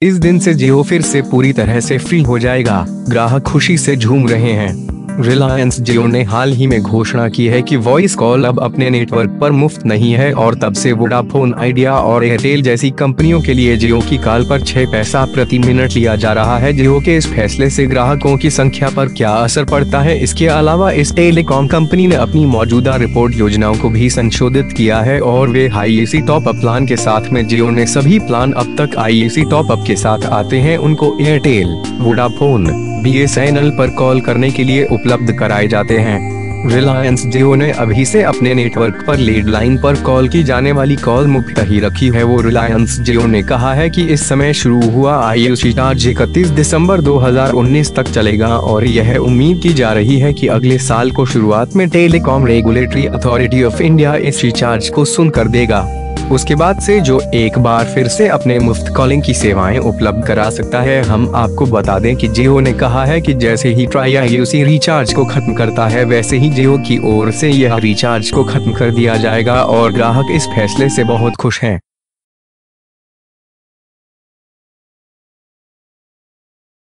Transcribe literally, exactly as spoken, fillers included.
इस दिन से जियो फिर से पूरी तरह से फ्री हो जाएगा। ग्राहक खुशी से झूम रहे हैं। रिलायंस जियो ने हाल ही में घोषणा की है कि वॉइस कॉल अब अपने नेटवर्क पर मुफ्त नहीं है और तब से वोडाफोन आइडिया और एयरटेल जैसी कंपनियों के लिए जियो की कॉल पर छह पैसा प्रति मिनट लिया जा रहा है। जियो के इस फैसले से ग्राहकों की संख्या पर क्या असर पड़ता है? इसके अलावा इस टेलीकॉम कंपनी ने अपनी मौजूदा रिपोर्ट योजनाओं को भी संशोधित किया है और वे हाईएसी टॉप अप प्लान के साथ में जियो ने सभी प्लान अब तक आईएसी टॉप अप के साथ आते हैं उनको एयरटेल, वोडाफोन, बीएसएनएल पर कॉल करने के लिए उपलब्ध कराए जाते हैं। रिलायंस जियो ने अभी से अपने नेटवर्क पर लैंडलाइन पर कॉल की जाने वाली कॉल मुफ्त ही रखी है। वो रिलायंस जियो ने कहा है कि इस समय शुरू हुआ आईएसी चार्ज इकतीस दिसंबर दो हज़ार उन्नीस तक चलेगा और यह उम्मीद की जा रही है कि अगले साल को शुरुआत में Telecom Regulatory Authority of India इस रिचार्ज को सुन कर देगा। उसके बाद से जो एक बार फिर से अपने मुफ्त कॉलिंग की सेवाएं उपलब्ध करा सकता है। हम आपको बता दें कि जियो ने कहा है कि जैसे ही ट्राई आईएसी रिचार्ज को खत्म करता है वैसे ही जियो की ओर से यह रिचार्ज को खत्म कर दिया जाएगा और ग्राहक इस फैसले से बहुत खुश हैं।